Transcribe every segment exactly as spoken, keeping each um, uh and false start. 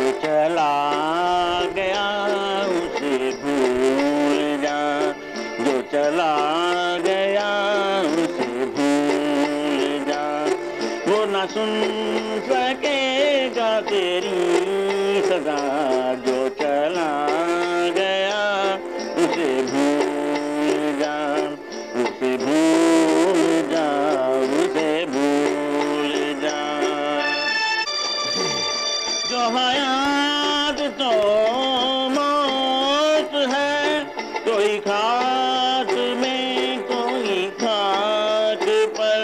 चला गया उसे भूल जा, जो चला गया उसे भूल जा। वो न सुन सकेगा तेरी सदा, जो चला गया उसे भूल जा, उसे भूल जा, उसे भूल जा। जो हयात तो मौत है, कोई खाक में कोई खाक पर।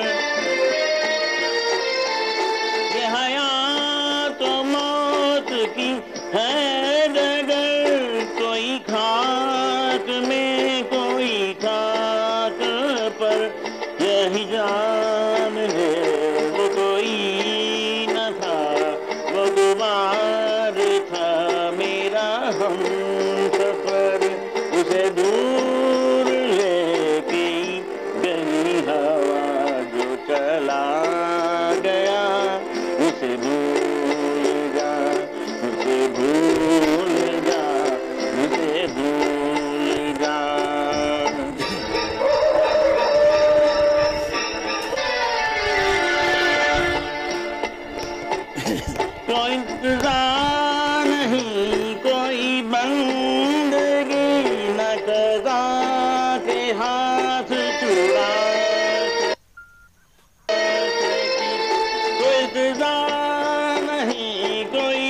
ये हयात तो मौत की है डगर, कोई खाक में कोई खाक पर। यही जान है वो कोई न था, वो गुबार था मेरा हमसफर। उसे दूर लेके गई हवा, जो चला गया उसे भूल जा, उसे भूल जा, उसे भूल जा। कोई इंतजार नहीं, कोई बंदगी न कज़ा के हाथ छुड़ा सकी। कोई इंतजार नहीं, कोई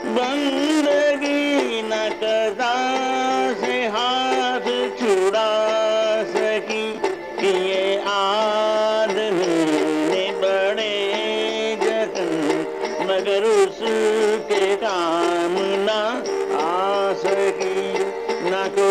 बंदगी न कज़ा से हाथ छुड़ा सकी। कि ये आदमी ने बड़े जतन, मगर उसके काम ना आ सकी। ना कोई